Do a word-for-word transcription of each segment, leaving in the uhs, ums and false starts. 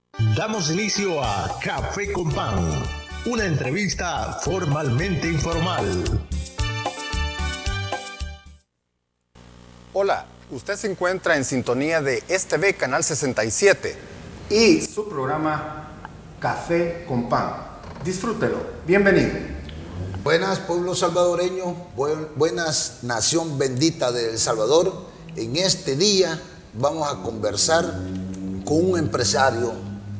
Damos inicio a Café con Pan, una entrevista formalmente informal. Hola, usted se encuentra en sintonía de Este Ve Canal sesenta y siete y su programa Café con Pan. Disfrútelo. Bienvenido. Buenas, pueblo salvadoreño, buen, buenas, nación bendita de El Salvador. En este día vamos a conversar con un empresario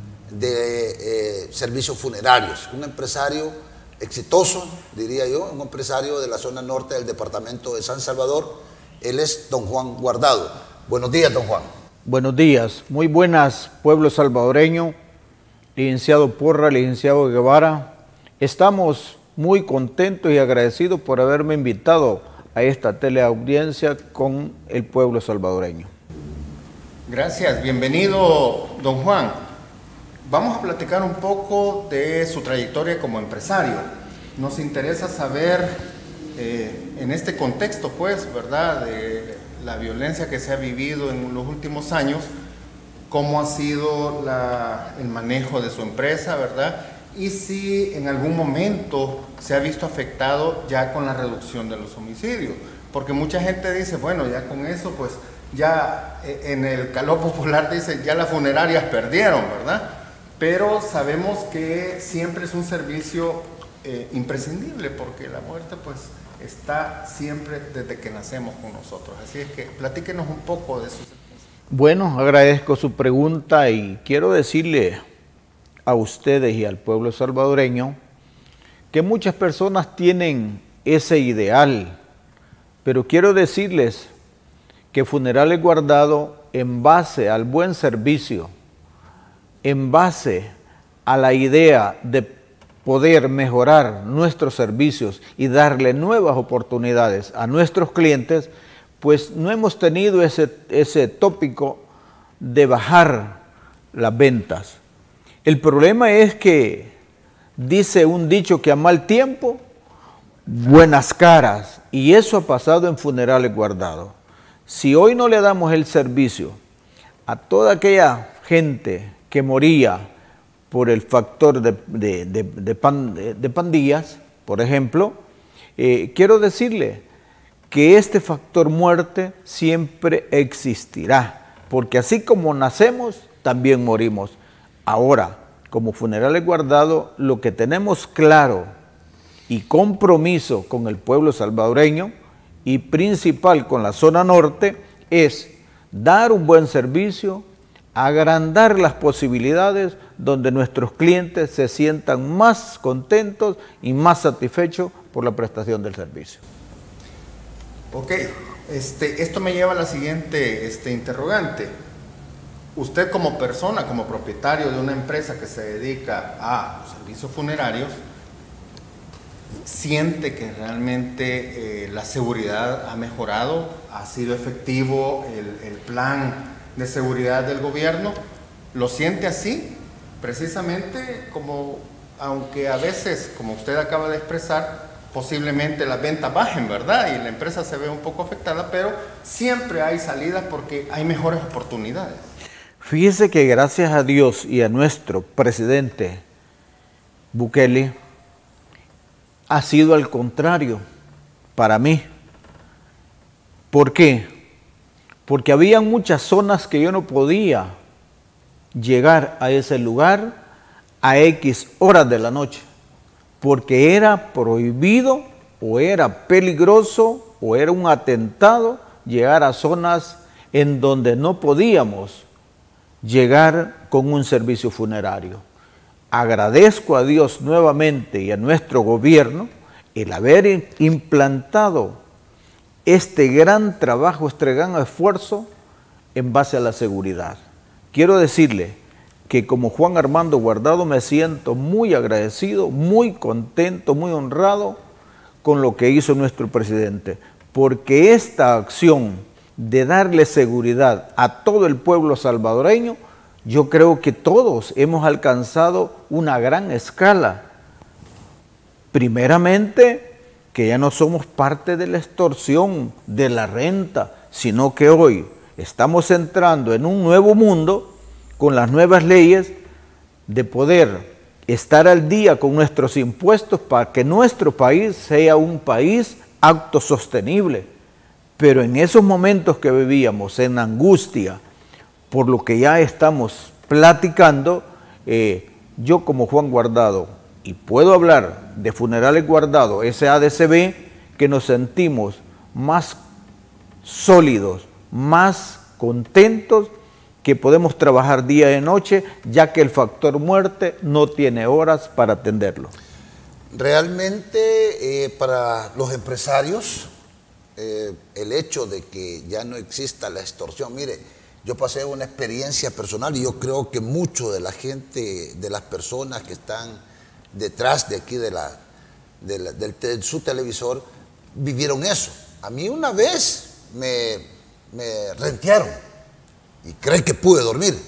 de eh, servicios funerarios, un empresario exitoso, diría yo, un empresario de la zona norte del departamento de San Salvador. Él es don Juan Guardado. Buenos días, don Juan. Buenos días, muy buenas, pueblo salvadoreño, licenciado Porra, licenciado Guevara. Estamos muy contentos y agradecidos por haberme invitado a esta teleaudiencia con el pueblo salvadoreño. Gracias, bienvenido, don Juan. Vamos a platicar un poco de su trayectoria como empresario. Nos interesa saber, eh, en este contexto, pues, ¿verdad?, de la violencia que se ha vivido en los últimos años, cómo ha sido la, el manejo de su empresa, ¿verdad?, y si en algún momento se ha visto afectado ya con la reducción de los homicidios. Porque mucha gente dice, bueno, ya con eso, pues, ya en el calor popular dicen, ya las funerarias perdieron, ¿verdad? Pero sabemos que siempre es un servicio eh, imprescindible, porque la muerte pues está siempre desde que nacemos con nosotros. Así es que platíquenos un poco de su servicio. Bueno, agradezco su pregunta y quiero decirle a ustedes y al pueblo salvadoreño que muchas personas tienen ese ideal, pero quiero decirles que Funerales Guardado, en base al buen servicio, en base a la idea de poder mejorar nuestros servicios y darle nuevas oportunidades a nuestros clientes, pues no hemos tenido ese, ese tópico de bajar las ventas. El problema es que dice un dicho que a mal tiempo, buenas caras, y eso ha pasado en Funerales Guardado. Si hoy no le damos el servicio a toda aquella gente que moría por el factor de, de, de, de, pan, de, de pandillas, por ejemplo, eh, quiero decirle que este factor muerte siempre existirá, porque así como nacemos, también morimos. Ahora, como Funerales Guardado, lo que tenemos claro y compromiso con el pueblo salvadoreño y principal con la zona norte es dar un buen servicio, agrandar las posibilidades donde nuestros clientes se sientan más contentos y más satisfechos por la prestación del servicio. Ok, este, esto me lleva a la siguiente este, interrogante. Usted como persona, como propietario de una empresa que se dedica a los servicios funerarios, ¿siente que realmente eh, la seguridad ha mejorado? ¿Ha sido efectivo el, el plan de seguridad del gobierno? ¿Lo siente así? Precisamente como, aunque a veces, como usted acaba de expresar, posiblemente las ventas bajen, ¿verdad? Y la empresa se ve un poco afectada, pero siempre hay salidas porque hay mejores oportunidades. Fíjese que gracias a Dios y a nuestro presidente Bukele, ha sido al contrario para mí. ¿Por qué? Porque había muchas zonas que yo no podía llegar a ese lugar a X horas de la noche, porque era prohibido o era peligroso o era un atentado llegar a zonas en donde no podíamos llegar con un servicio funerario. Agradezco a Dios nuevamente y a nuestro gobierno el haber implantado este gran trabajo, este gran esfuerzo en base a la seguridad. Quiero decirle que como Juan Armando Guardado me siento muy agradecido, muy contento, muy honrado con lo que hizo nuestro presidente, porque esta acción de darle seguridad a todo el pueblo salvadoreño, yo creo que todos hemos alcanzado una gran escala. Primeramente, que ya no somos parte de la extorsión, de la renta, sino que hoy estamos entrando en un nuevo mundo con las nuevas leyes de poder estar al día con nuestros impuestos para que nuestro país sea un país autosostenible. Pero en esos momentos que vivíamos en angustia, por lo que ya estamos platicando, eh, yo como Juan Guardado, y puedo hablar de Funerales Guardado, S A D C B, que nos sentimos más sólidos, más contentos, que podemos trabajar día y noche, ya que el factor muerte no tiene horas para atenderlo. Realmente eh, para los empresarios, eh, el hecho de que ya no exista la extorsión, mire, yo pasé una experiencia personal y yo creo que mucho de la gente, de las personas que están detrás de aquí de, la, de, la, de, de su televisor, vivieron eso. A mí una vez me, me rentearon y creen que pude dormir.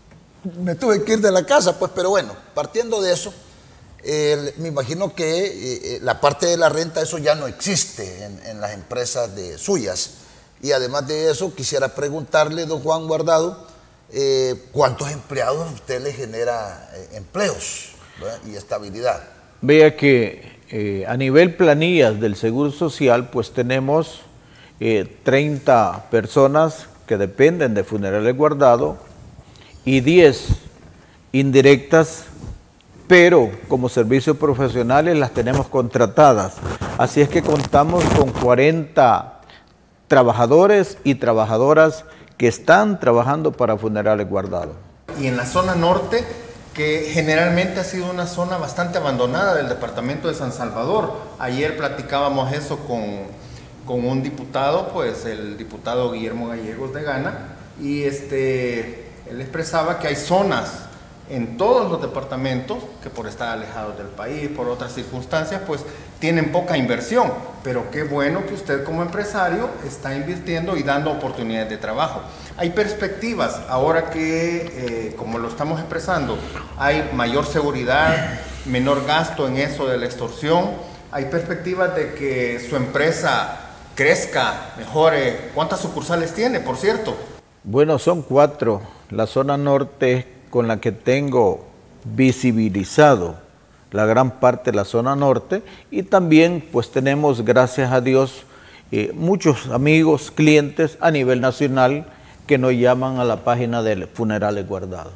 Me tuve que ir de la casa, pues, pero bueno, partiendo de eso, eh, me imagino que eh, la parte de la renta, eso ya no existe en, en las empresas de suyas. Y además de eso, quisiera preguntarle, don Juan Guardado, eh, ¿cuántos empleados usted le genera eh, empleos, ¿verdad? Y estabilidad? Vea que eh, a nivel planillas del Seguro Social, pues tenemos eh, treinta personas que dependen de Funerales Guardado y diez indirectas, pero como servicios profesionales las tenemos contratadas. Así es que contamos con cuarenta trabajadores y trabajadoras que están trabajando para Funerales Guardado. Y en la zona norte, que generalmente ha sido una zona bastante abandonada del departamento de San Salvador. Ayer platicábamos eso con, con un diputado, pues el diputado Guillermo Gallegos de Gana, y este, él expresaba que hay zonas en todos los departamentos que por estar alejados del país, por otras circunstancias, pues tienen poca inversión, pero qué bueno que usted como empresario está invirtiendo y dando oportunidades de trabajo. Hay perspectivas, ahora que, eh, como lo estamos expresando, hay mayor seguridad, menor gasto en eso de la extorsión, hay perspectivas de que su empresa crezca, mejore. ¿Cuántas sucursales tiene, por cierto? Bueno, son cuatro. La zona norte, con la que tengo visibilizado la gran parte de la zona norte, y también pues tenemos, gracias a Dios, eh, muchos amigos, clientes a nivel nacional que nos llaman a la página de Funerales Guardado.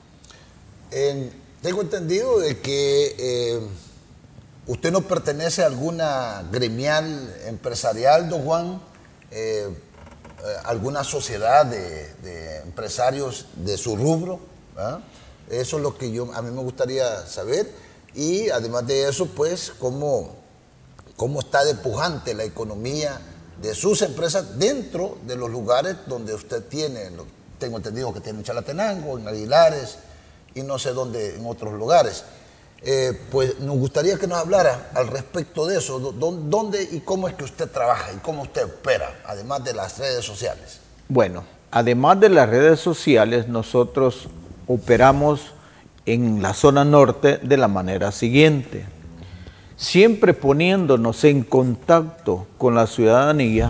Eh, tengo entendido de que eh, usted no pertenece a alguna gremial empresarial, don Juan, eh, eh, alguna sociedad de, de empresarios de su rubro, ¿verdad? Eso es lo que yo, a mí me gustaría saber. Y además de eso, pues, cómo, cómo está de pujante la economía de sus empresas dentro de los lugares donde usted tiene. Tengo entendido que tiene en Chalatenango, en Aguilares y no sé dónde en otros lugares. Eh, pues nos gustaría que nos hablara al respecto de eso, dónde y cómo es que usted trabaja y cómo usted opera, además de las redes sociales. Bueno, además de las redes sociales, nosotros operamos en la zona norte de la manera siguiente, siempre poniéndonos en contacto con la ciudadanía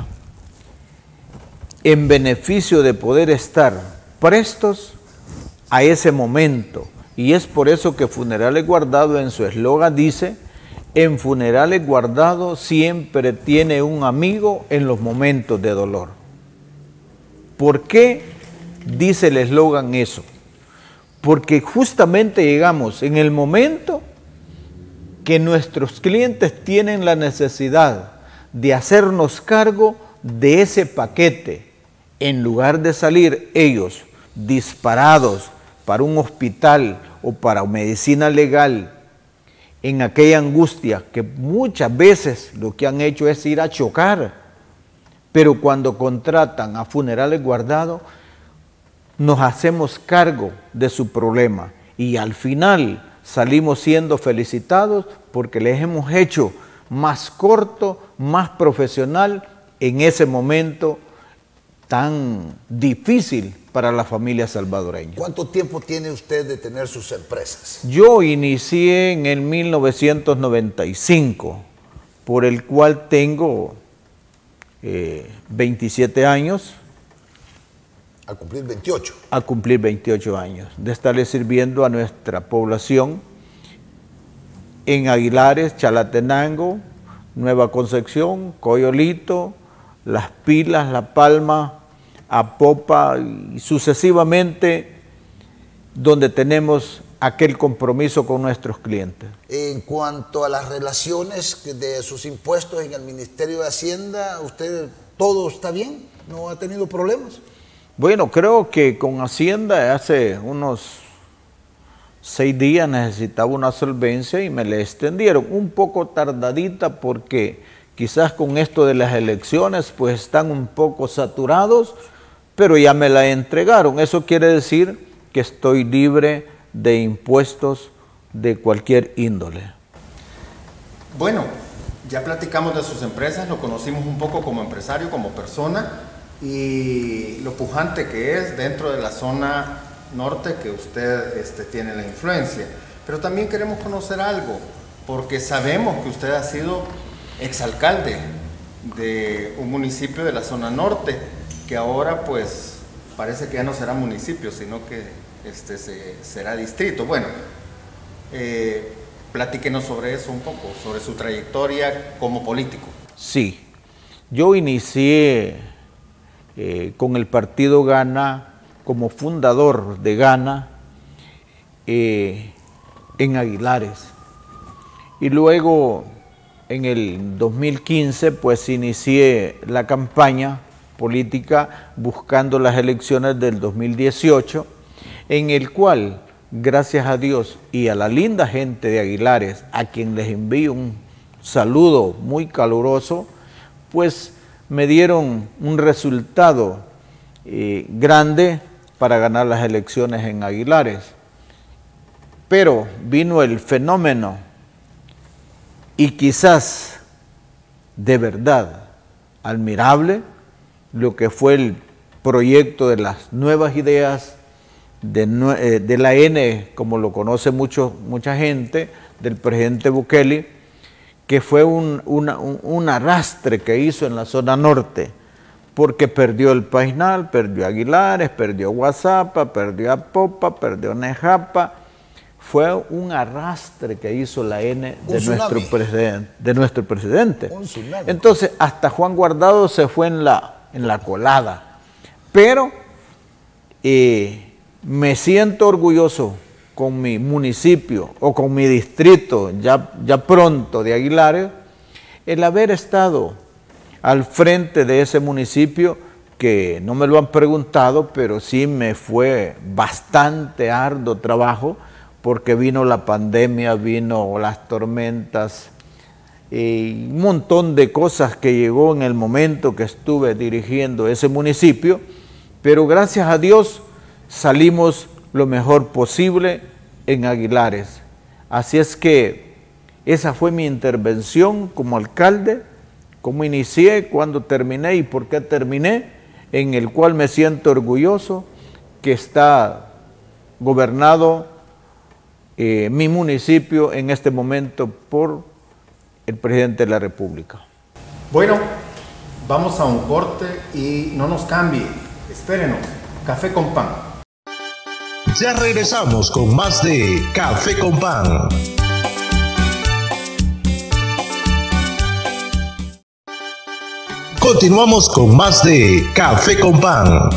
en beneficio de poder estar prestos a ese momento. Y es por eso que Funerales Guardado en su eslogan dice: en Funerales Guardado siempre tiene un amigo en los momentos de dolor. ¿Por qué dice el eslogan eso? Porque justamente llegamos en el momento que nuestros clientes tienen la necesidad de hacernos cargo de ese paquete, en lugar de salir ellos disparados para un hospital o para medicina legal, en aquella angustia que muchas veces lo que han hecho es ir a chocar, pero cuando contratan a Funerales Guardado, nos hacemos cargo de su problema y al final salimos siendo felicitados porque les hemos hecho más corto, más profesional en ese momento tan difícil para la familia salvadoreña. ¿Cuánto tiempo tiene usted de tener sus empresas? Yo inicié en el mil novecientos noventa y cinco, por el cual tengo eh, veintisiete años. A cumplir veintiocho. A cumplir veintiocho años, de estarle sirviendo a nuestra población en Aguilares, Chalatenango, Nueva Concepción, Coyolito, Las Pilas, La Palma, Apopa y sucesivamente, donde tenemos aquel compromiso con nuestros clientes. En cuanto a las relaciones de sus impuestos en el Ministerio de Hacienda, ¿usted todo está bien? ¿No ha tenido problemas? Bueno, creo que con Hacienda hace unos seis días necesitaba una solvencia y me la extendieron, un poco tardadita porque quizás con esto de las elecciones pues están un poco saturados, pero ya me la entregaron. Eso quiere decir que estoy libre de impuestos de cualquier índole. Bueno, ya platicamos de sus empresas, lo conocimos un poco como empresario, como persona y lo pujante que es dentro de la zona norte que usted este, tiene la influencia. Pero también queremos conocer algo, porque sabemos que usted ha sido exalcalde de un municipio de la zona norte, que ahora pues parece que ya no será municipio, sino que este, se, será distrito. Bueno, eh, platíquenos sobre eso un poco, sobre su trayectoria como político. Sí, yo inicié eh, con el partido Gana como fundador de Gana eh, en Aguilares. Y luego en el dos mil quince pues inicié la campaña política buscando las elecciones del dos mil dieciocho, en el cual, gracias a Dios y a la linda gente de Aguilares, a quien les envío un saludo muy caluroso, pues me dieron un resultado eh, grande para ganar las elecciones en Aguilares. Pero vino el fenómeno y quizás de verdad admirable lo que fue el proyecto de las nuevas ideas de, eh, de la N, como lo conoce mucho, mucha gente, del presidente Bukele, que fue un, una, un, un arrastre que hizo en la zona norte, porque perdió el Paisnal, perdió Aguilares, perdió Guazapa, perdió Apopa, perdió Nejapa. Fue un arrastre que hizo la N de nuestro, presidente, de nuestro presidente. Entonces, hasta Juan Guardado se fue en la, en la colada. Pero eh, me siento orgulloso con mi municipio o con mi distrito, ya, ya pronto de Aguilares, el haber estado al frente de ese municipio, que no me lo han preguntado, pero sí me fue bastante arduo trabajo, porque vino la pandemia, vino las tormentas, y un montón de cosas que llegó en el momento que estuve dirigiendo ese municipio, pero gracias a Dios salimos lo mejor posible en Aguilares. Así es que esa fue mi intervención como alcalde, cómo inicié, cuándo terminé y por qué terminé, en el cual me siento orgulloso que está gobernado eh, mi municipio en este momento por el presidente de la República. Bueno, vamos a un corte y no nos cambie, espérenos, Café con Pan. Ya regresamos con más de Café con Pan. Continuamos con más de Café con Pan.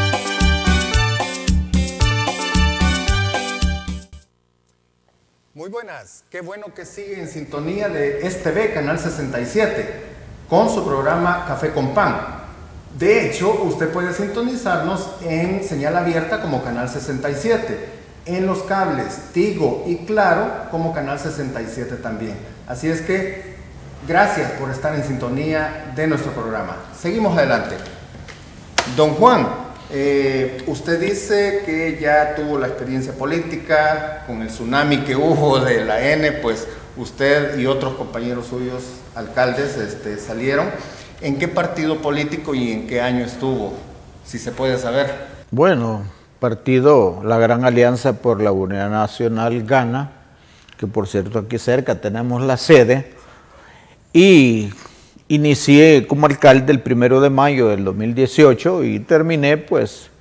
Muy buenas, qué bueno que sigue en sintonía de S T V Canal sesenta y siete con su programa Café con Pan. De hecho, usted puede sintonizarnos en señal abierta como Canal sesenta y siete, en los cables Tigo y Claro como Canal sesenta y siete también. Así es que gracias por estar en sintonía de nuestro programa. Seguimos adelante. Don Juan, eh, usted dice que ya tuvo la experiencia política con el tsunami que hubo de la N, pues usted y otros compañeros suyos, alcaldes, este, salieron. ¿En qué partido político y en qué año estuvo? Si se puede saber. Bueno, partido, la Gran Alianza por la Unidad Nacional Gana, que por cierto aquí cerca tenemos la sede, y inicié como alcalde el primero de mayo del dos mil dieciocho y terminé pues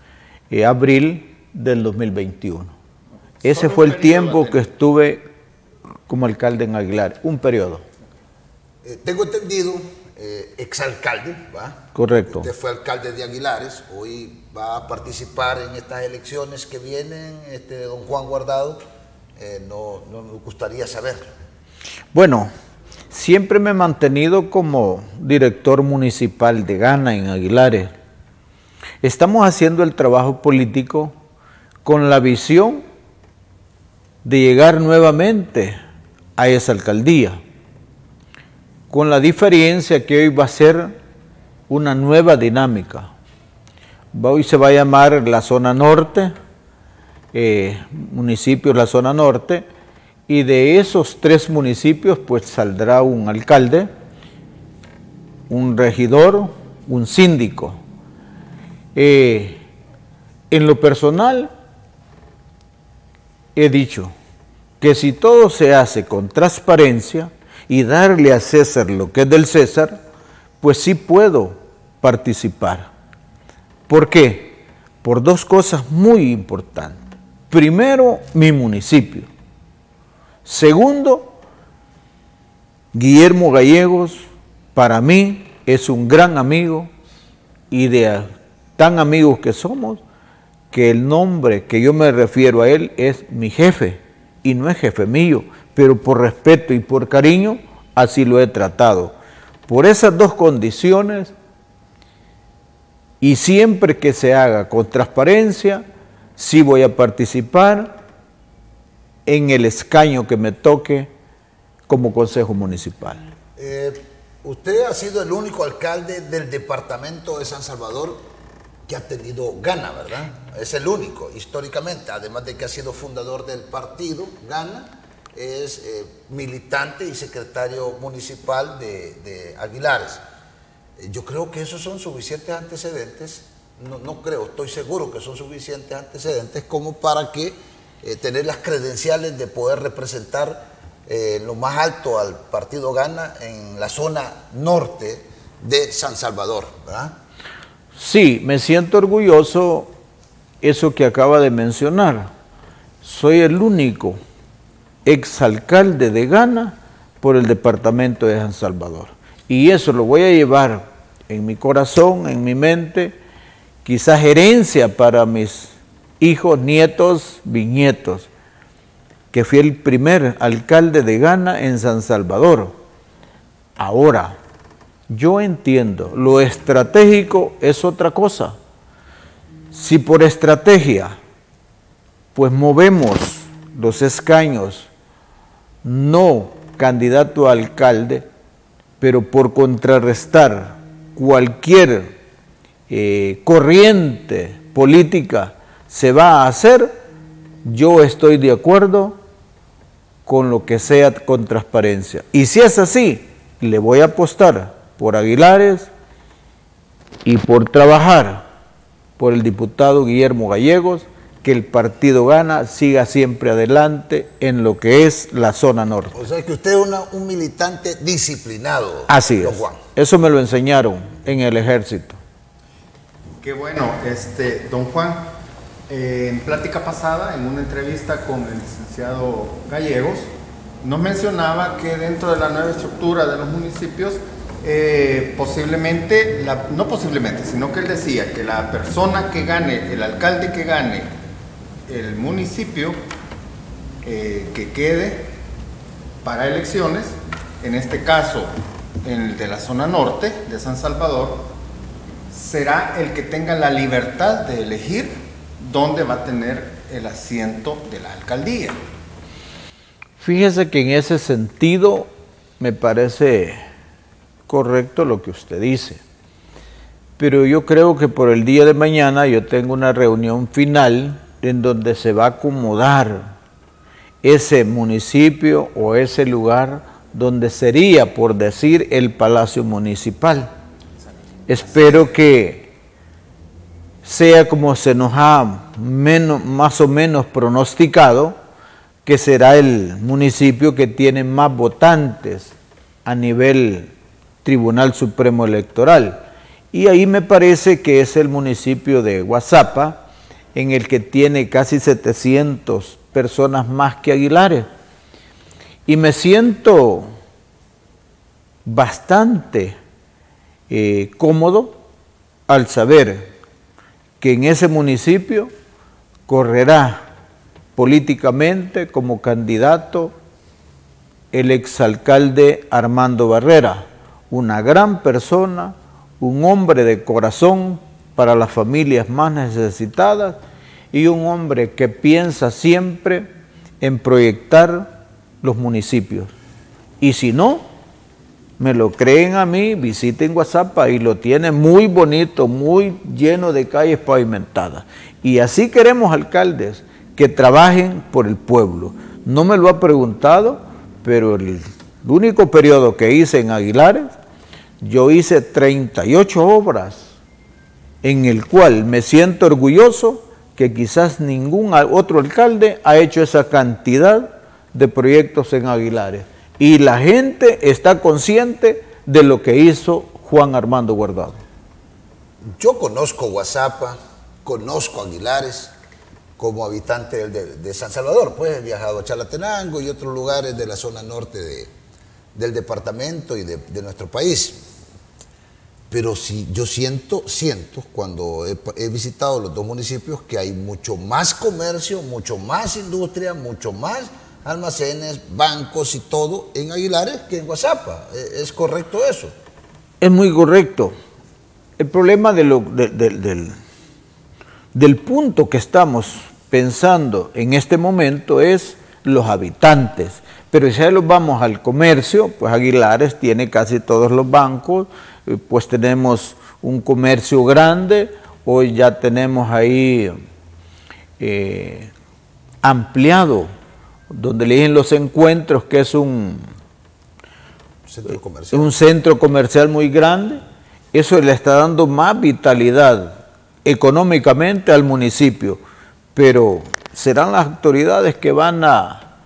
eh, abril del dos mil veintiuno. Ese fue el tiempo que estuve como alcalde en Aguilares, un periodo. Eh, tengo entendido, eh, exalcalde, ¿va? Correcto. Usted fue alcalde de Aguilares, hoy va a participar en estas elecciones que vienen, este, don Juan Guardado. Eh, no, no me gustaría saber. Bueno, siempre me he mantenido como director municipal de Gana en Aguilares. Estamos haciendo el trabajo político con la visión de llegar nuevamente a esa alcaldía, con la diferencia que hoy va a ser una nueva dinámica. Hoy se va a llamar la zona norte, eh, municipios la zona norte, y de esos tres municipios pues saldrá un alcalde, un regidor, un síndico. Eh, en lo personal, he dicho que si todo se hace con transparencia y darle a César lo que es del César, pues sí puedo participar. ¿Por qué? Por dos cosas muy importantes. Primero, mi municipio. Segundo, Guillermo Gallegos, para mí, es un gran amigo y de tan amigos que somos, que el nombre que yo me refiero a él es mi jefe, y no es jefe mío, pero por respeto y por cariño, así lo he tratado. Por esas dos condiciones, y siempre que se haga con transparencia, sí voy a participar en el escaño que me toque como consejo municipal. Eh, usted ha sido el único alcalde del departamento de San Salvador que ha tenido Gana, ¿verdad? Es el único, históricamente, además de que ha sido fundador del partido Gana, es eh, militante y secretario municipal de, de Aguilares. Eh, yo creo que esos son suficientes antecedentes, no, no creo, estoy seguro que son suficientes antecedentes como para que eh, tener las credenciales de poder representar eh, lo más alto al partido Gana en la zona norte de San Salvador, ¿verdad? Sí, me siento orgulloso eso que acaba de mencionar. Soy el único exalcalde de Gana por el departamento de San Salvador. Y eso lo voy a llevar en mi corazón, en mi mente, quizás herencia para mis hijos, nietos, bisnietos, que fui el primer alcalde de Gana en San Salvador. Ahora, yo entiendo, lo estratégico es otra cosa. Si por estrategia, pues movemos los escaños, no candidato a alcalde, pero por contrarrestar cualquier eh, corriente política se va a hacer, yo estoy de acuerdo con lo que sea con transparencia. Y si es así, le voy a apostar por Aguilares y por trabajar por el diputado Guillermo Gallegos, que el partido Gana siga siempre adelante en lo que es la zona norte. O sea que usted es una, un militante disciplinado. Así es. Juan. Eso me lo enseñaron en el ejército. Qué bueno, este, don Juan, eh, en plática pasada, en una entrevista con el licenciado Gallegos, nos mencionaba que dentro de la nueva estructura de los municipios, eh, posiblemente, la, no posiblemente, sino que él decía que la persona que gane, el alcalde que gane el municipio, eh, que quede para elecciones, en este caso, en el de la zona norte de San Salvador, será el que tenga la libertad de elegir dónde va a tener el asiento de la alcaldía. Fíjese que en ese sentido me parece correcto lo que usted dice, pero yo creo que por el día de mañana yo tengo una reunión final en donde se va a acomodar ese municipio o ese lugar donde sería, por decir, el Palacio Municipal. Espero que sea como se nos ha menos, más o menos pronosticado, que será el municipio que tiene más votantes a nivel Tribunal Supremo Electoral. Y ahí me parece que es el municipio de Guazapa, en el que tiene casi setecientas personas más que Aguilares. Y me siento bastante eh, cómodo al saber que en ese municipio correrá políticamente como candidato el exalcalde Armando Barrera, una gran persona, un hombre de corazón para las familias más necesitadas y un hombre que piensa siempre en proyectar los municipios. Y si no, me lo creen a mí, visiten WhatsApp y lo tiene muy bonito, muy lleno de calles pavimentadas. Y así queremos alcaldes que trabajen por el pueblo. No me lo ha preguntado, pero el, el único periodo que hice en Aguilares, yo hice treinta y ocho obras, en el cual me siento orgulloso que quizás ningún otro alcalde ha hecho esa cantidad de proyectos en Aguilares. Y la gente está consciente de lo que hizo Juan Armando Guardado. Yo conozco Guazapa, conozco Aguilares como habitante de, de San Salvador, pues he viajado a Chalatenango y otros lugares de la zona norte de, del departamento y de, de nuestro país. Pero sí, yo siento, siento cuando he, he visitado los dos municipios que hay mucho más comercio, mucho más industria, mucho más almacenes, bancos y todo en Aguilares que en Guazapa. ¿Es correcto eso? Es muy correcto. El problema de lo, de, de, del, del punto que estamos pensando en este momento es los habitantes. Pero si ya los vamos al comercio, pues Aguilares tiene casi todos los bancos, pues tenemos un comercio grande, hoy ya tenemos ahí eh, ampliado, donde le dicen los encuentros, que es un centro comercial. un centro comercial muy grande. Eso le está dando más vitalidad económicamente al municipio, pero serán las autoridades que van a,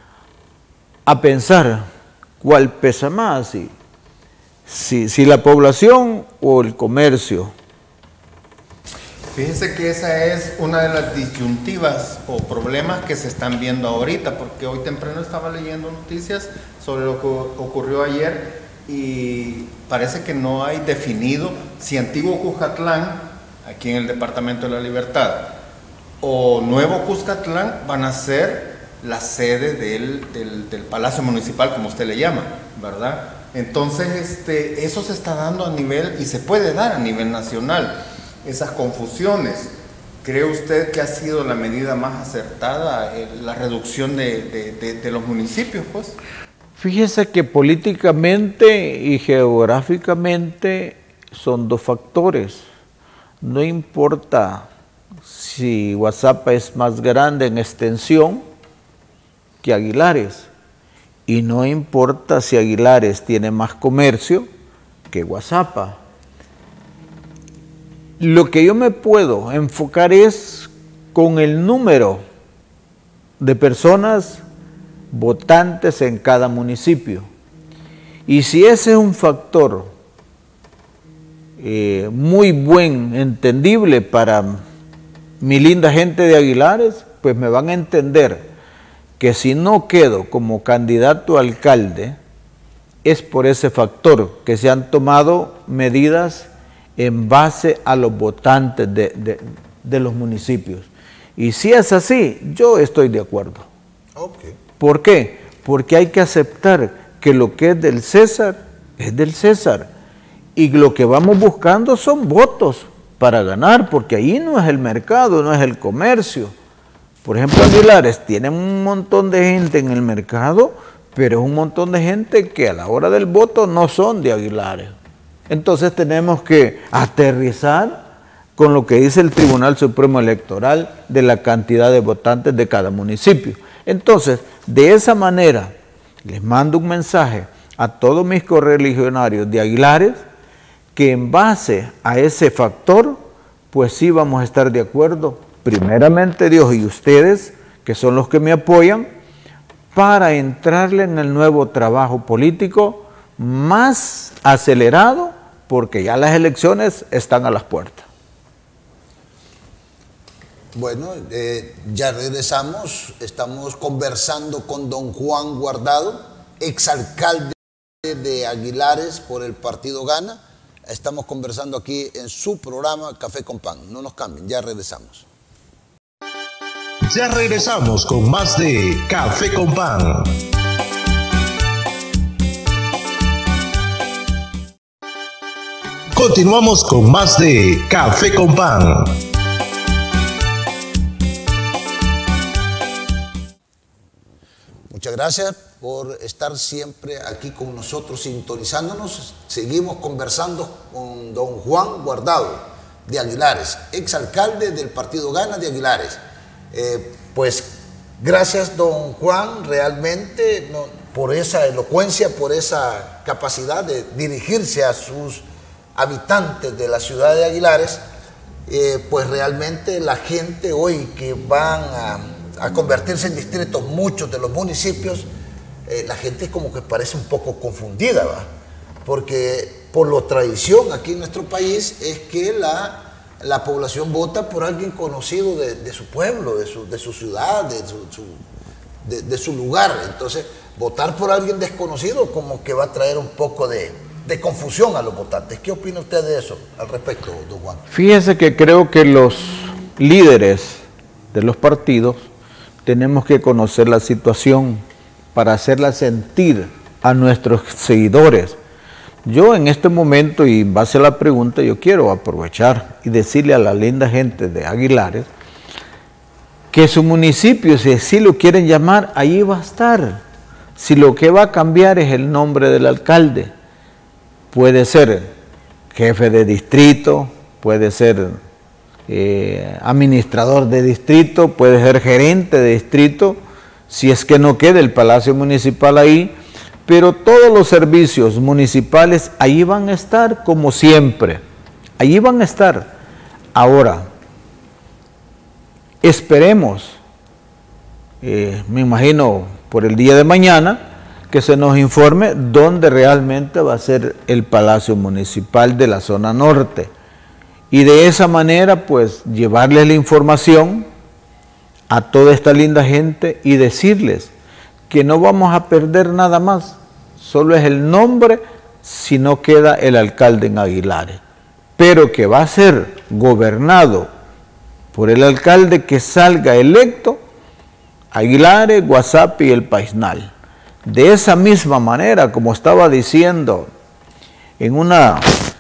a pensar cuál pesa más, si, si, si la población o el comercio. Fíjese que esa es una de las disyuntivas o problemas que se están viendo ahorita, porque hoy temprano estaba leyendo noticias sobre lo que ocurrió ayer y parece que no hay definido si Antiguo Cuscatlán, aquí en el Departamento de la Libertad, o Nuevo Cuscatlán van a ser la sede del, del, del Palacio Municipal, como usted le llama, ¿verdad? Entonces, este, eso se está dando a nivel, y se puede dar a nivel nacional, esas confusiones. ¿Cree usted que ha sido la medida más acertada, eh, la reducción de, de, de, de los municipios, pues? Fíjese que políticamente y geográficamente son dos factores. No importa si Guazapa es más grande en extensión que Aguilares, y no importa si Aguilares tiene más comercio que Guazapa. Lo que yo me puedo enfocar es con el número de personas votantes en cada municipio. Y si ese es un factor eh, muy buen, entendible para mi linda gente de Aguilares, pues me van a entender que si no quedo como candidato a alcalde, es por ese factor que se han tomado medidas en base a los votantes de, de, de los municipios. Y si es así, yo estoy de acuerdo. Okay. ¿Por qué? Porque hay que aceptar que lo que es del César, es del César. Y lo que vamos buscando son votos para ganar, porque ahí no es el mercado, no es el comercio. Por ejemplo, Aguilares tiene un montón de gente en el mercado, pero es un montón de gente que a la hora del voto no son de Aguilares. Entonces tenemos que aterrizar con lo que dice el Tribunal Supremo Electoral de la cantidad de votantes de cada municipio. Entonces, de esa manera, les mando un mensaje a todos mis correligionarios de Aguilares, que en base a ese factor, pues sí vamos a estar de acuerdo, primeramente Dios y ustedes, que son los que me apoyan, para entrarle en el nuevo trabajo político más acelerado, porque ya las elecciones están a las puertas. Bueno, eh, ya regresamos, estamos conversando con don Juan Guardado, exalcalde de Aguilares por el partido Gana. Estamos conversando aquí en su programa Café con Pan. No nos cambien, ya regresamos. Ya regresamos con más de Café con Pan. Continuamos con más de Café con Pan. Muchas gracias por estar siempre aquí con nosotros, sintonizándonos. Seguimos conversando con don Juan Guardado de Aguilares, exalcalde del partido Gana de Aguilares. Eh, pues gracias, don Juan, realmente no, por esa elocuencia, por esa capacidad de dirigirse a sus habitantes de la ciudad de Aguilares. Eh, pues realmente la gente hoy que van a a convertirse en distritos muchos de los municipios, eh, la gente como que parece un poco confundida, ¿va? Porque por la tradición aquí en nuestro país es que la, la población vota por alguien conocido de, de su pueblo, de su, de su ciudad, de su, su, de, de su lugar. Entonces, votar por alguien desconocido como que va a traer un poco de, de confusión a los votantes. ¿Qué opina usted de eso al respecto, don Juan? Fíjese que creo que los líderes de los partidos tenemos que conocer la situación para hacerla sentir a nuestros seguidores. Yo en este momento, y en base a la pregunta, yo quiero aprovechar y decirle a la linda gente de Aguilares que su municipio, si así lo quieren llamar, ahí va a estar. Si lo que va a cambiar es el nombre del alcalde, puede ser jefe de distrito, puede ser Eh, administrador de distrito, puede ser gerente de distrito, si es que no queda el Palacio Municipal ahí, pero todos los servicios municipales ahí van a estar como siempre, allí van a estar. Ahora, esperemos, eh, me imagino por el día de mañana, que se nos informe dónde realmente va a ser el Palacio Municipal de la zona norte. Y de esa manera, pues, llevarles la información a toda esta linda gente y decirles que no vamos a perder nada más, solo es el nombre si no queda el alcalde en Aguilares, pero que va a ser gobernado por el alcalde que salga electo, Aguilares, Guasapi y el Paisnal. De esa misma manera, como estaba diciendo en una...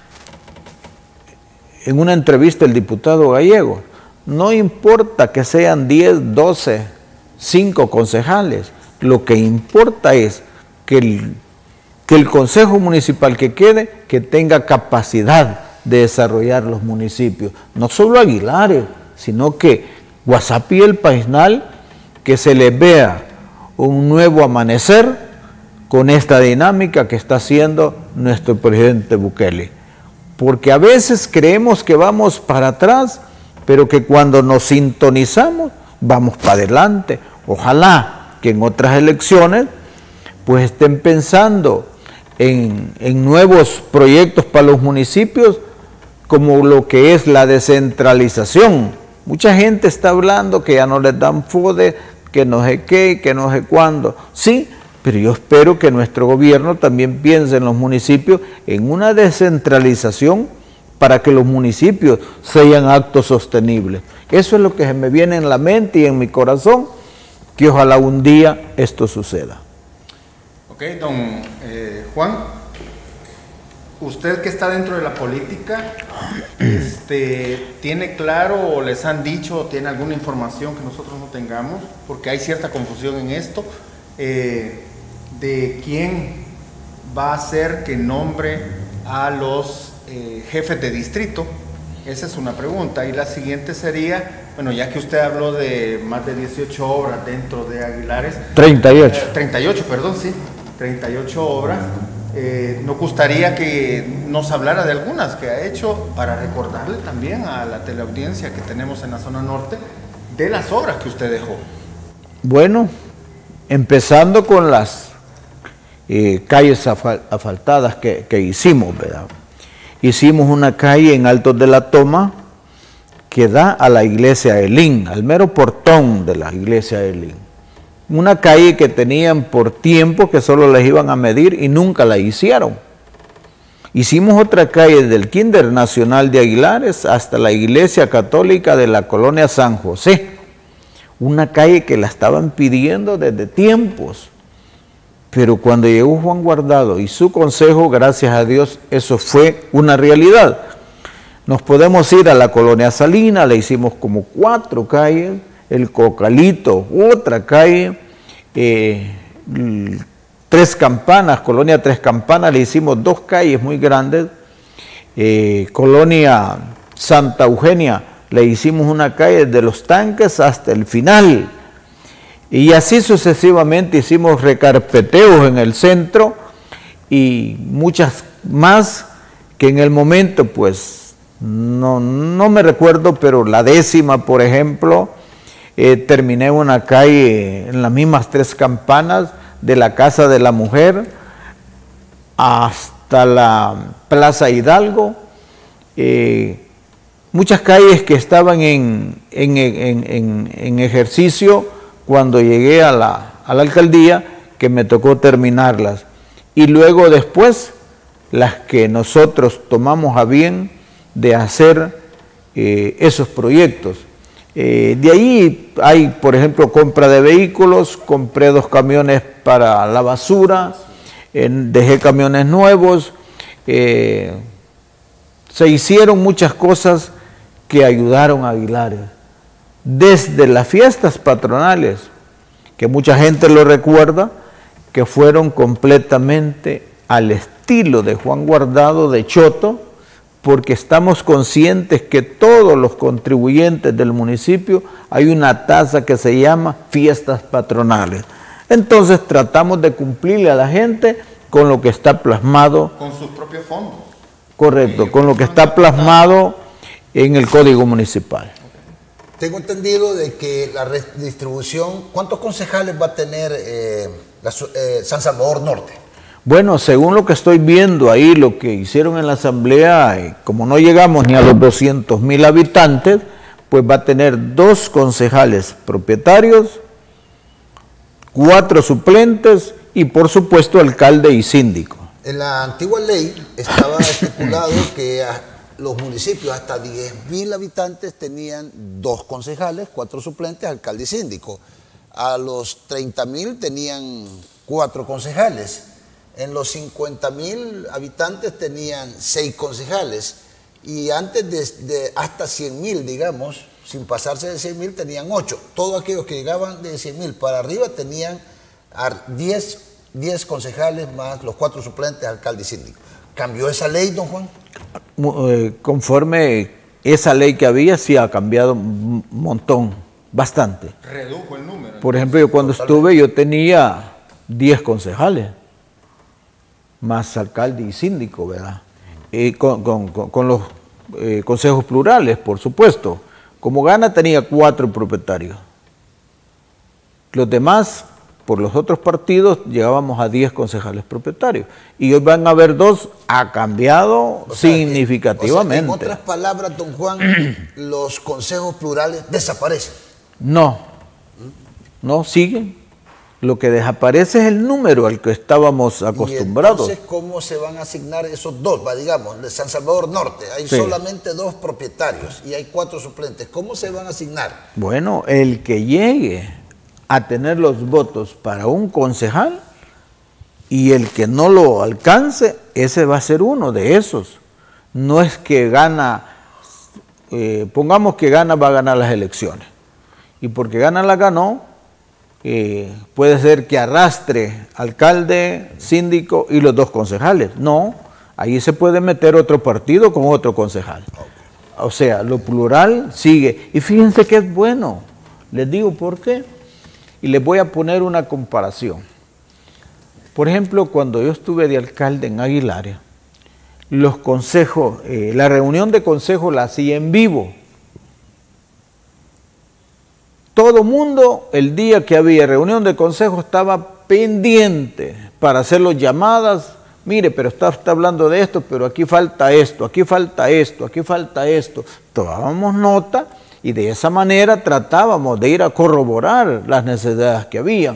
en una entrevista el diputado Gallego, no importa que sean diez, doce, cinco concejales, lo que importa es que el, que el consejo municipal que quede, que tenga capacidad de desarrollar los municipios, no solo Aguilares, sino que Guasapi y el Paisnal, que se les vea un nuevo amanecer con esta dinámica que está haciendo nuestro presidente Bukele. Porque a veces creemos que vamos para atrás, pero que cuando nos sintonizamos, vamos para adelante. Ojalá que en otras elecciones, pues estén pensando en, en nuevos proyectos para los municipios, como lo que es la descentralización. Mucha gente está hablando que ya no les dan FODE, que no sé qué, que no sé cuándo. Sí, pero yo espero que nuestro gobierno también piense en los municipios en una descentralización para que los municipios sean actos sostenibles. Eso es lo que se me viene en la mente y en mi corazón, que ojalá un día esto suceda. Ok, don eh, Juan, usted que está dentro de la política, este, ¿tiene claro o les han dicho o tiene alguna información que nosotros no tengamos? Porque hay cierta confusión en esto. Eh, de quién va a ser que nombre a los eh, jefes de distrito. Esa es una pregunta. Y la siguiente sería, bueno, ya que usted habló de más de dieciocho obras dentro de Aguilares. treinta y ocho. Eh, treinta y ocho, perdón, sí. treinta y ocho obras. Eh, nos gustaría que nos hablara de algunas que ha hecho para recordarle también a la teleaudiencia que tenemos en la zona norte de las obras que usted dejó. Bueno, empezando con las eh, calles asfaltadas que, que hicimos, ¿verdad? Hicimos una calle en Altos de la Toma que da a la iglesia Elín, al mero portón de la iglesia Elín. Una calle que tenían por tiempo que solo les iban a medir y nunca la hicieron. Hicimos otra calle del Kinder Nacional de Aguilares hasta la iglesia católica de la colonia San José. Una calle que la estaban pidiendo desde tiempos. Pero cuando llegó Juan Guardado y su consejo, gracias a Dios, eso fue una realidad. Nos podemos ir a la colonia Salina, le hicimos como cuatro calles, el Cocalito, otra calle, eh, Tres Campanas, colonia Tres Campanas, le hicimos dos calles muy grandes, eh, colonia Santa Eugenia, le hicimos una calle de los tanques hasta el final. Y así sucesivamente hicimos recarpeteos en el centro y muchas más que en el momento, pues, no, no me recuerdo, pero la décima, por ejemplo, eh, terminé una calle en las mismas Tres Campanas, de la Casa de la Mujer hasta la Plaza Hidalgo, eh, muchas calles que estaban en, en, en, en, en ejercicio cuando llegué a la, a la alcaldía, que me tocó terminarlas. Y luego después, las que nosotros tomamos a bien de hacer eh, esos proyectos. Eh, de ahí hay, por ejemplo, compra de vehículos, compré dos camiones para la basura, eh, dejé camiones nuevos, eh, se hicieron muchas cosas que ayudaron a Aguilares. Desde las fiestas patronales, que mucha gente lo recuerda, que fueron completamente al estilo de Juan Guardado de Choto, porque estamos conscientes que todos los contribuyentes del municipio hay una tasa que se llama fiestas patronales. Entonces tratamos de cumplirle a la gente con lo que está plasmado. Con sus propios fondos. Correcto, con lo que está plasmado en el Código Municipal. Tengo entendido de que la redistribución, ¿cuántos concejales va a tener eh, la, eh, San Salvador Norte? Bueno, según lo que estoy viendo ahí, lo que hicieron en la asamblea, eh, como no llegamos ni a los doscientos mil habitantes, pues va a tener dos concejales propietarios, cuatro suplentes y por supuesto alcalde y síndico. En la antigua ley estaba estipulado que los municipios hasta diez mil habitantes tenían dos concejales, cuatro suplentes, alcalde y síndico. A los treinta mil tenían cuatro concejales. En los cincuenta mil habitantes tenían seis concejales. Y antes de, de hasta cien mil, digamos, sin pasarse de cien mil, tenían ocho. Todos aquellos que llegaban de cien mil para arriba tenían diez concejales más los cuatro suplentes, alcalde y síndico. ¿Cambió esa ley, don Juan? Conforme esa ley que había, sí ha cambiado un montón, bastante. Redujo el número. Por ejemplo, yo cuando estuve, yo tenía diez concejales, más alcalde y síndico, ¿verdad? Y con, con, con, con los eh, consejos plurales, por supuesto. Como Gana tenía cuatro propietarios. Los demás, por los otros partidos, llegábamos a diez concejales propietarios. Y hoy van a haber dos, ha cambiado o sea, significativamente. Que, o sea, en otras palabras, don Juan, los consejos plurales desaparecen. No, no, siguen. Lo que desaparece es el número al que estábamos acostumbrados. ¿Y entonces cómo se van a asignar esos dos? Va, digamos, de San Salvador Norte, hay sí. solamente dos propietarios y hay cuatro suplentes. ¿Cómo se van a asignar? Bueno, el que llegue a tener los votos para un concejal y el que no lo alcance, ese va a ser uno de esos. No es que Gana, eh, pongamos que Gana va a ganar las elecciones y porque Gana la ganó, Eh, puede ser que arrastre alcalde, síndico y los dos concejales. No, ahí se puede meter otro partido con otro concejal. O sea, lo plural sigue. Y fíjense que es bueno. Les digo por qué. Y les voy a poner una comparación. Por ejemplo, cuando yo estuve de alcalde en Aguilares, los consejos, eh, la reunión de consejo la hacía en vivo. Todo mundo, el día que había reunión de consejo, estaba pendiente para hacer las llamadas mire, pero está, está hablando de esto, pero aquí falta esto, aquí falta esto, aquí falta esto. Tomábamos nota y de esa manera tratábamos de ir a corroborar las necesidades que había.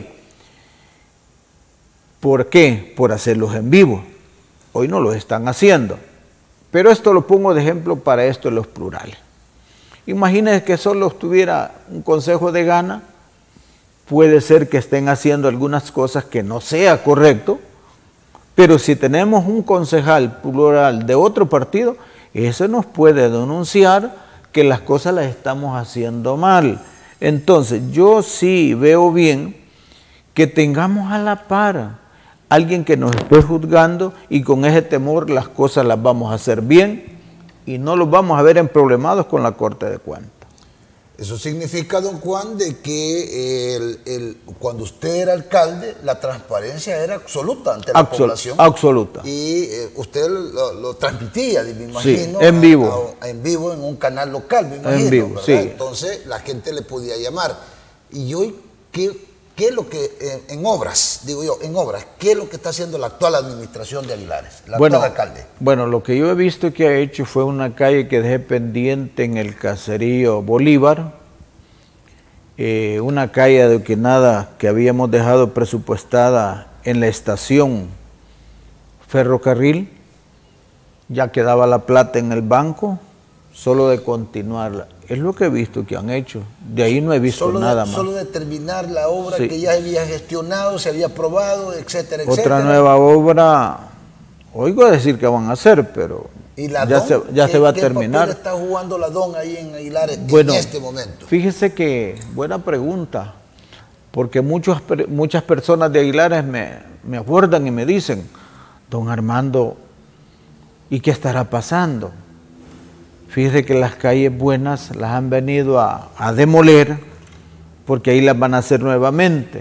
¿Por qué? Por hacerlos en vivo. Hoy no lo están haciendo. Pero esto lo pongo de ejemplo para esto de los plurales. Imagínense que solo tuviera un consejo de Gana, puede ser que estén haciendo algunas cosas que no sea correcto, pero si tenemos un concejal plural de otro partido, ese nos puede denunciar que las cosas las estamos haciendo mal. Entonces, yo sí veo bien que tengamos a la par alguien que nos esté juzgando y con ese temor las cosas las vamos a hacer bien y no los vamos a ver emproblemados con la Corte de Cuentas. Eso significa, don Juan, de que el, el, cuando usted era alcalde, la transparencia era absoluta ante la Absol población. Absoluta. Y eh, usted lo, lo transmitía, me imagino. Sí, en vivo. A, a, en vivo, en un canal local, me imagino. En vivo, ¿verdad? sí. Entonces la gente le podía llamar. Y hoy, ¿qué, qué es lo que, en, en obras, digo yo, en obras, qué es lo que está haciendo la actual administración de Aguilares, la bueno, actual alcalde? Bueno, lo que yo he visto que ha hecho fue una calle que dejé pendiente en el caserío Bolívar, eh, una calle adoquinada que habíamos dejado presupuestada en la estación ferrocarril, ya quedaba la plata en el banco, solo de continuarla. Es lo que he visto que han hecho. De ahí no he visto solo nada de, más. Solo de terminar la obra Sí. que ya había gestionado, se había aprobado, etcétera, Otra etcétera. nueva obra, oigo decir que van a hacer, pero ¿Y la ya, don? se, ya ¿Qué, se va a qué terminar. papel está jugando la don ahí en Aguilares Bueno, en este momento? Fíjese que, buena pregunta, porque muchos, muchas personas de Aguilares me, me acuerdan y me dicen, don Armando, ¿y qué estará pasando? Fíjese que las calles buenas las han venido a, a demoler, porque ahí las van a hacer nuevamente.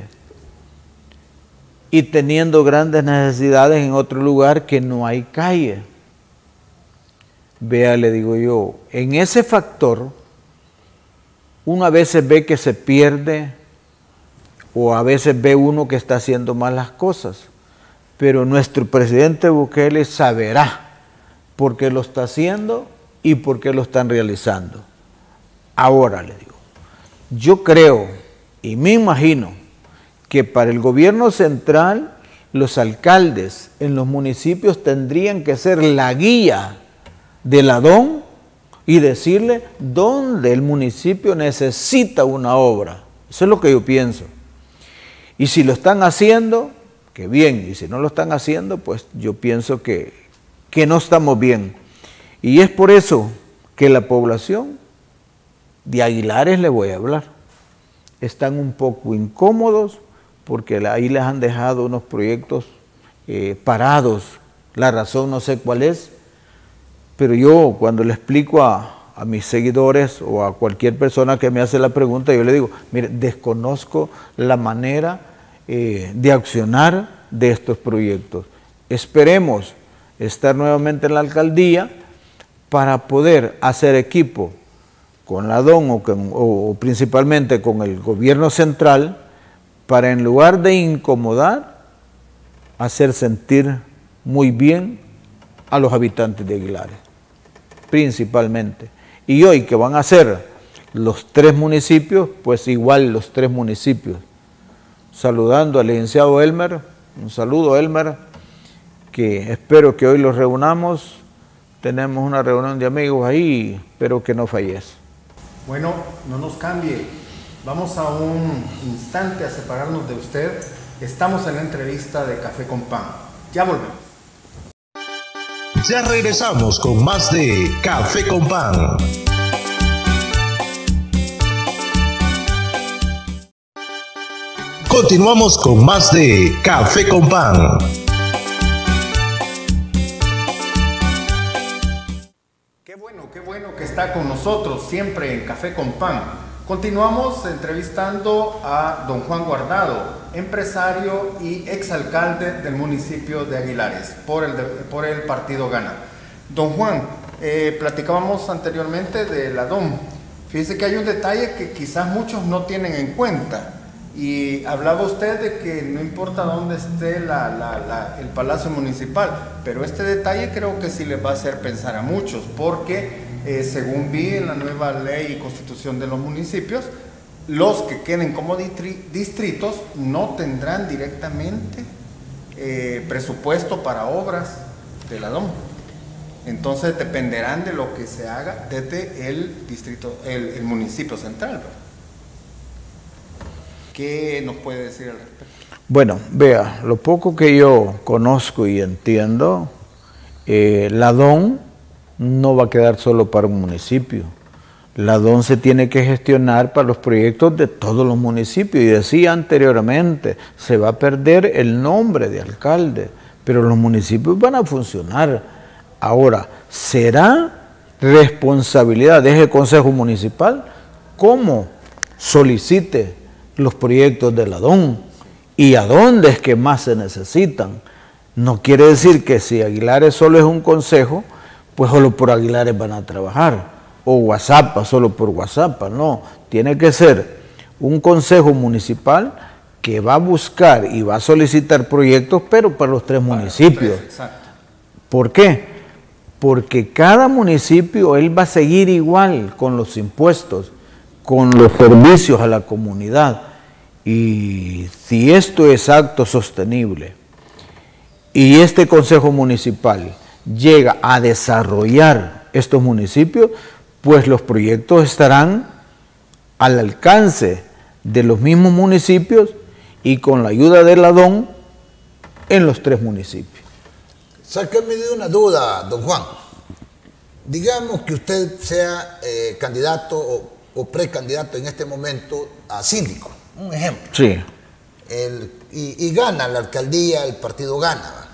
Y teniendo grandes necesidades en otro lugar que no hay calle. Vea, le digo yo, en ese factor, uno a veces ve que se pierde, o a veces ve uno que está haciendo mal las cosas. Pero nuestro presidente Bukele saberá por qué lo está haciendo y por qué lo están realizando. Ahora le digo, yo creo y me imagino que para el gobierno central los alcaldes en los municipios tendrían que ser la guía de la D O N y decirle dónde el municipio necesita una obra. Eso es lo que yo pienso. Y si lo están haciendo, que bien, y si no lo están haciendo, pues yo pienso que, que no estamos bien. Y es por eso que la población de Aguilares, le voy a hablar, están un poco incómodos porque ahí les han dejado unos proyectos eh, parados. La razón no sé cuál es, pero yo cuando le explico a, a mis seguidores o a cualquier persona que me hace la pregunta, yo le digo, mire, desconozco la manera eh, de accionar de estos proyectos. Esperemos estar nuevamente en la alcaldía para poder hacer equipo con la D O N o, con, o principalmente con el gobierno central para, en lugar de incomodar, hacer sentir muy bien a los habitantes de Aguilares, principalmente. Y hoy que van a ser los tres municipios, pues igual los tres municipios. Saludando al licenciado Elmer, un saludo Elmer, que espero que hoy los reunamos. Tenemos una reunión de amigos ahí, espero que no fallece. Bueno, no nos cambie. Vamos a un instante a separarnos de usted. Estamos en la entrevista de Café con Pan. Ya volvemos. Ya regresamos con más de Café con Pan. Continuamos con más de Café con Pan. Qué bueno, qué bueno que está con nosotros siempre en Café con Pan. Continuamos entrevistando a don Juan Guardado, empresario y exalcalde del municipio de Aguilares, por el, de, por el partido Gana. Don Juan, eh, platicábamos anteriormente de la D O M. Fíjese que hay un detalle que quizás muchos no tienen en cuenta, Y hablaba usted de que no importa dónde esté la, la, la, el Palacio Municipal, pero este detalle creo que sí les va a hacer pensar a muchos, porque eh, según vi en la nueva ley y constitución de los municipios, los que queden como distritos no tendrán directamente eh, presupuesto para obras de la D O M. Entonces dependerán de lo que se haga desde el distrito, el, el municipio central, ¿verdad? ¿Qué nos puede decir al respecto? Bueno, vea, lo poco que yo conozco y entiendo, eh, la D O M no va a quedar solo para un municipio. La D O M se tiene que gestionar para los proyectos de todos los municipios. Y decía anteriormente, se va a perder el nombre de alcalde, pero los municipios van a funcionar. Ahora, será responsabilidad de ese Consejo Municipal cómo solicite los proyectos de la D O M y a dónde es que más se necesitan. No quiere decir que si Aguilares solo es un consejo, pues solo por Aguilares van a trabajar, o Guazapa solo por Guazapa, no. Tiene que ser un consejo municipal que va a buscar y va a solicitar proyectos, pero para los tres para municipios. Los tres, exacto. ¿Por qué? Porque cada municipio él va a seguir igual con los impuestos, con los servicios a la comunidad. Y si esto es acto sostenible y este Consejo Municipal llega a desarrollar estos municipios, pues los proyectos estarán al alcance de los mismos municipios y con la ayuda de la D O M en los tres municipios. Sáquenme de una duda, don Juan. Digamos que usted sea eh, candidato o, o precandidato en este momento a síndico, un ejemplo. Sí. El, y, y gana la alcaldía, el partido gana, ¿va?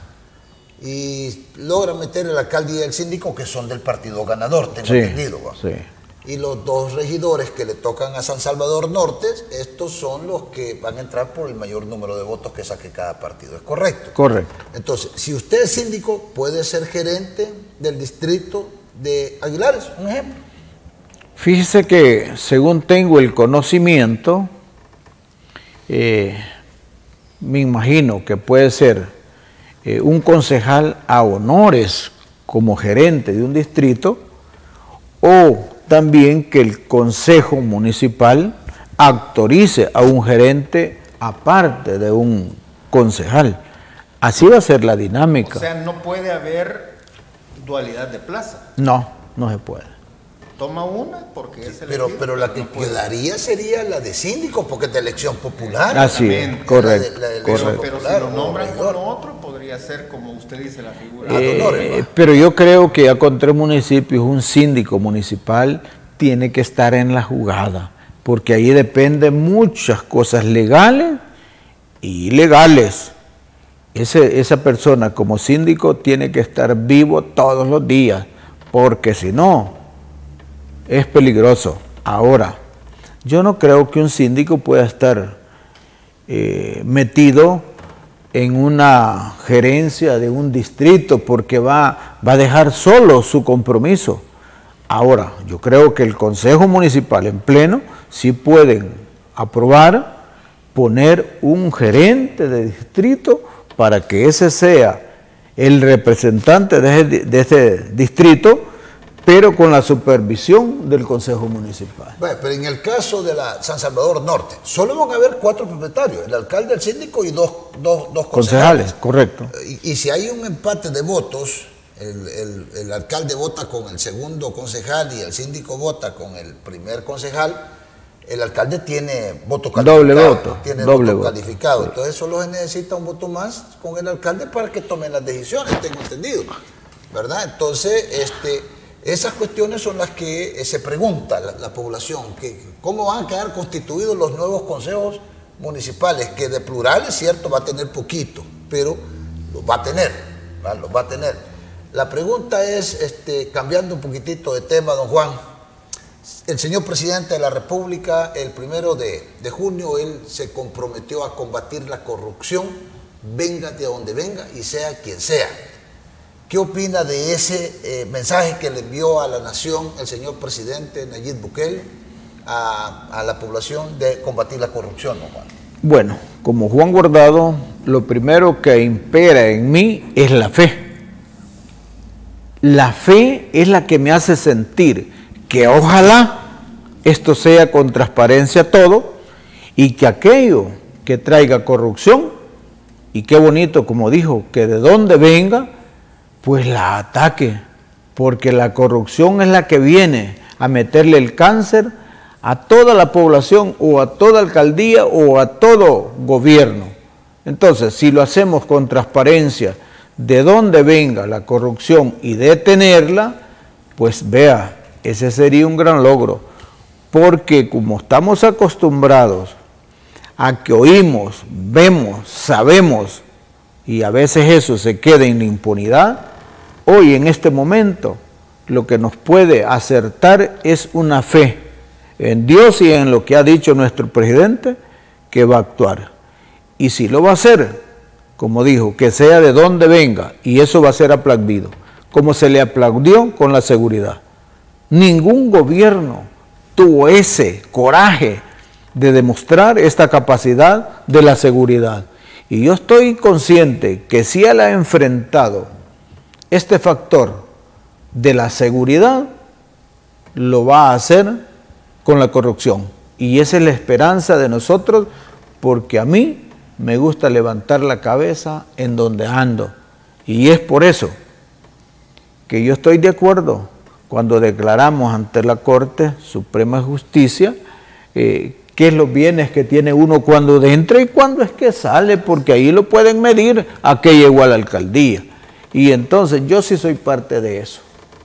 Y logra meter el alcalde y el síndico que son del partido ganador, tengo sí, entendido, ¿va? Sí. Y los dos regidores que le tocan a San Salvador Norte, estos son los que van a entrar por el mayor número de votos que saque cada partido, ¿es correcto? Correcto. Entonces, si usted es síndico, puede ser gerente del distrito de Aguilares, un ejemplo. Fíjese que según tengo el conocimiento, eh, me imagino que puede ser eh, un concejal a honores como gerente de un distrito, o también que el Consejo Municipal autorice a un gerente aparte de un concejal. Así va a ser la dinámica. O sea, no puede haber dualidad de plaza. No, no se puede. Toma una porque es elegido. Pero, pero la que no quedaría sería la de síndico, porque es de elección popular. Así es, correcto. La de, la de correcto. Pero si lo nombran con otro, podría ser como usted dice la figura. Eh, honores, pero yo creo que ya con tres municipios, un síndico municipal tiene que estar en la jugada, porque ahí dependen muchas cosas legales y ilegales. Ese, esa persona como síndico tiene que estar vivo todos los días, porque si no, es peligroso. Ahora, yo no creo que un síndico pueda estar eh, metido en una gerencia de un distrito porque va, va a dejar solo su compromiso. Ahora, yo creo que el Consejo Municipal en pleno sí pueden aprobar poner un gerente de distrito para que ese sea el representante de ese, de ese distrito, pero con la supervisión del Consejo Municipal. Bueno, pero en el caso de la San Salvador Norte, solo van a haber cuatro propietarios, el alcalde, el síndico y dos, dos, dos concejales. Concejales, correcto. Y, y si hay un empate de votos, el, el, el alcalde vota con el segundo concejal y el síndico vota con el primer concejal, el alcalde tiene voto calificado. Doble voto. Tiene doble voto voto. calificado. Sí. Entonces solo se necesita un voto más con el alcalde para que tome las decisiones, tengo entendido. ¿Verdad? Entonces, este, esas cuestiones son las que eh, se pregunta la, la población, que cómo van a quedar constituidos los nuevos consejos municipales, que de plural es cierto, va a tener poquito, pero los va a tener, ¿verdad? Los va a tener. La pregunta es, este, cambiando un poquitito de tema, don Juan, el señor presidente de la República, el primero de, de junio, él se comprometió a combatir la corrupción, venga de donde venga y sea quien sea. ¿Qué opina de ese eh, mensaje que le envió a la nación el señor presidente Nayib Bukele a, a la población de combatir la corrupción, don Juan? Bueno, como Juan Guardado, lo primero que impera en mí es la fe. La fe es la que me hace sentir que ojalá esto sea con transparencia todo y que aquello que traiga corrupción, y qué bonito, como dijo, que de donde venga, pues la ataque, porque la corrupción es la que viene a meterle el cáncer a toda la población o a toda alcaldía o a todo gobierno. Entonces, si lo hacemos con transparencia, de dónde venga la corrupción y detenerla, pues vea, ese sería un gran logro, porque como estamos acostumbrados a que oímos, vemos, sabemos, y a veces eso se queda en la impunidad, hoy en este momento lo que nos puede acertar es una fe en Dios y en lo que ha dicho nuestro presidente, que va a actuar. Y si lo va a hacer, como dijo, que sea de donde venga, y eso va a ser aplaudido, como se le aplaudió con la seguridad. Ningún gobierno tuvo ese coraje de demostrar esta capacidad de la seguridad. Y yo estoy consciente que si él ha enfrentado este factor de la seguridad, lo va a hacer con la corrupción. Y esa es la esperanza de nosotros, porque a mí me gusta levantar la cabeza en donde ando. Y es por eso que yo estoy de acuerdo cuando declaramos ante la Corte Suprema de Justicia eh, qué es los bienes que tiene uno cuando entra y cuando es que sale, porque ahí lo pueden medir a qué llegó a la alcaldía. Y entonces yo sí soy parte de eso.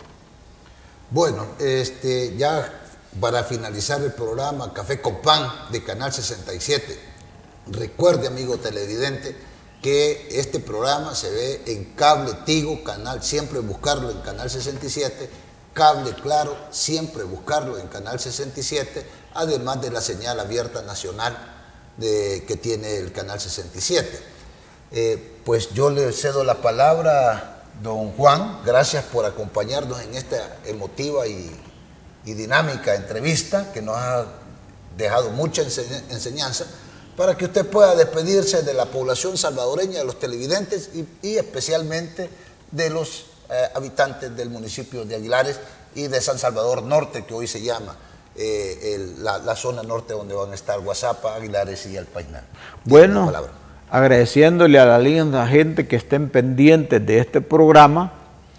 Bueno, este, ya para finalizar el programa Café con Pan de Canal sesenta y siete, recuerde, amigo televidente, que este programa se ve en Cable Tigo, canal, siempre buscarlo en Canal sesenta y siete, Cable Claro, siempre buscarlo en Canal sesenta y siete, además de la señal abierta nacional de, que tiene el Canal sesenta y siete. Eh, pues yo le cedo la palabra, don Juan, gracias por acompañarnos en esta emotiva y, y dinámica entrevista que nos ha dejado mucha enseñanza, para que usted pueda despedirse de la población salvadoreña, de los televidentes y, y especialmente de los eh, habitantes del municipio de Aguilares y de San Salvador Norte, que hoy se llama eh, el, la, la zona norte donde van a estar Guazapa, Aguilares y El Paisnal. Bueno, agradeciéndole a la linda gente que estén pendientes de este programa,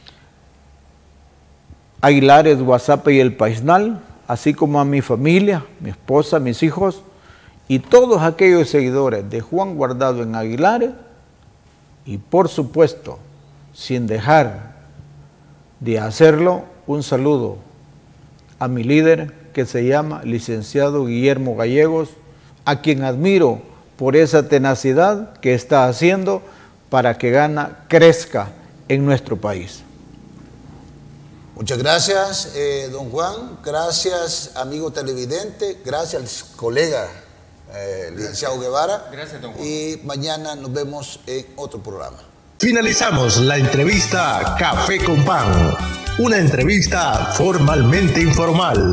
Aguilares, Guazapa y El Paisnal, así como a mi familia, mi esposa, mis hijos, y todos aquellos seguidores de Juan Guardado en Aguilares, y por supuesto, sin dejar de hacerlo, un saludo a mi líder que se llama licenciado Guillermo Gallegos, a quien admiro por esa tenacidad que está haciendo para que Gana crezca en nuestro país. Muchas gracias, eh, don Juan, gracias, amigo televidente, gracias, colega. Eh, licenciado Guevara. Gracias, don Juan. Y mañana nos vemos en otro programa. Finalizamos la entrevista Café con Pan, una entrevista formalmente informal.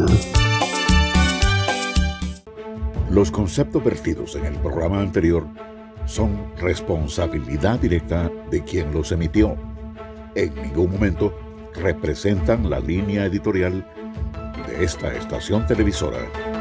Los conceptos vertidos en el programa anterior son responsabilidad directa de quien los emitió. En ningún momento representan la línea editorial de esta estación televisora.